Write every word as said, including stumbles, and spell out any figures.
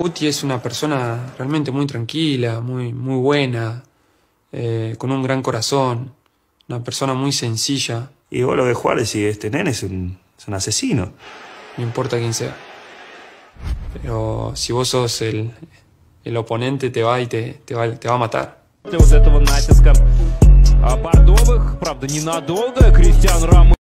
Guti es una persona realmente muy tranquila, muy, muy buena, eh, con un gran corazón, una persona muy sencilla. Y vos lo ves jugar y decís, este nene es un, es un asesino. No importa quién sea. Pero si vos sos el, el oponente, te va y te, te, va, te va a matar. Вот этого натиска Бордовых, правда, ненадолго. Кристиан Рамос